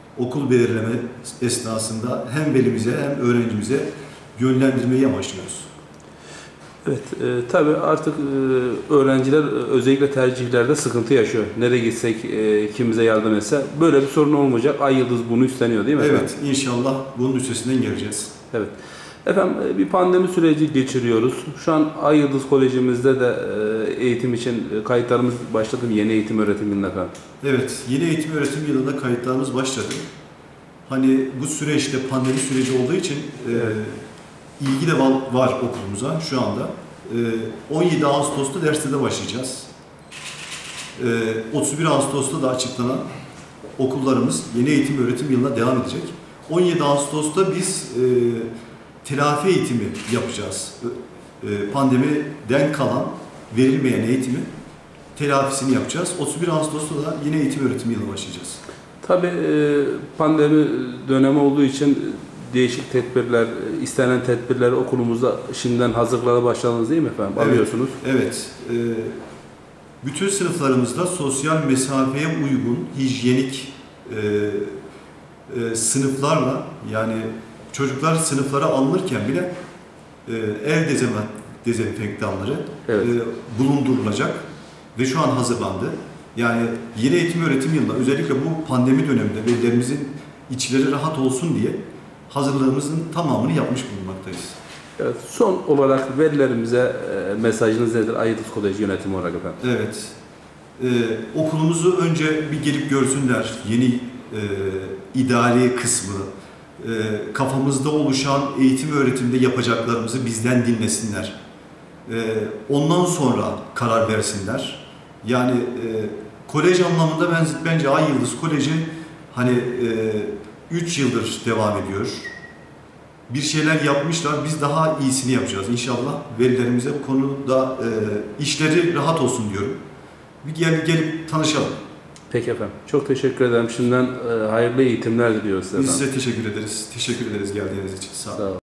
okul belirleme esnasında hem velimize hem öğrencimize yönlendirmeyi amaçlıyoruz. Evet, tabii artık öğrenciler özellikle tercihlerde sıkıntı yaşıyor. Nereye gitsek, kim bize yardım etse böyle bir sorun olmayacak. Ay Yıldız bunu üstleniyor değil mi efendim? Evet, inşallah bunun üstesinden geleceğiz. Evet. Efendim bir pandemi süreci geçiriyoruz. Şu an Ay Yıldız Kolejimizde de eğitim için kayıtlarımız başladı mı? Yeni eğitim öğretim yılına efendim. Evet, yeni eğitim öğretim yılında kayıtlarımız başladı. Hani bu süreçte pandemi süreci olduğu için Evet. ilgi de var okulumuza şu anda. 17 Ağustos'ta derslere başlayacağız. 31 Ağustos'ta da açıklanan okullarımız yeni eğitim öğretim yılına devam edecek. 17 Ağustos'ta biz telafi eğitimi yapacağız. Pandemiden kalan verilmeyen eğitimi telafisini yapacağız. 31 Ağustos'ta da yine eğitim öğretim yılına başlayacağız. Tabii pandemi dönemi olduğu için değişik tedbirler, istenen tedbirler okulumuzda şimdiden hazırlıklara başladınız değil mi efendim? Evet, Alıyorsunuz. evet. Bütün sınıflarımızda sosyal mesafeye uygun, hijyenik sınıflarla, yani çocuklar sınıflara alınırken bile el dezenfektanları Evet. bulundurulacak ve şu an hazırlandı. Yani yeni eğitim öğretim yılında özellikle bu pandemi döneminde velilerimizin içleri rahat olsun diye hazırlığımızın tamamını yapmış bulunmaktayız. Evet, son olarak velilerimize mesajınız nedir Ay Yıldız Koleji yönetimi olarak efendim? Evet, okulumuzu önce bir gelip görsünler, yeni idari kısmı, kafamızda oluşan eğitim öğretimde yapacaklarımızı bizden dinlesinler. Ondan sonra karar versinler. Yani kolej anlamında bence Ay Yıldız Koleji hani 3 yıldır devam ediyor. Bir şeyler yapmışlar, biz daha iyisini yapacağız. İnşallah velilerimize bu konuda işleri rahat olsun diyorum. Bir gelip tanışalım. Peki efendim. Çok teşekkür ederim. Şimdiden hayırlı eğitimler diliyoruz size Biz efendim. size teşekkür ederiz. Teşekkür ederiz geldiğiniz için. Sağ olun. Sağ olun.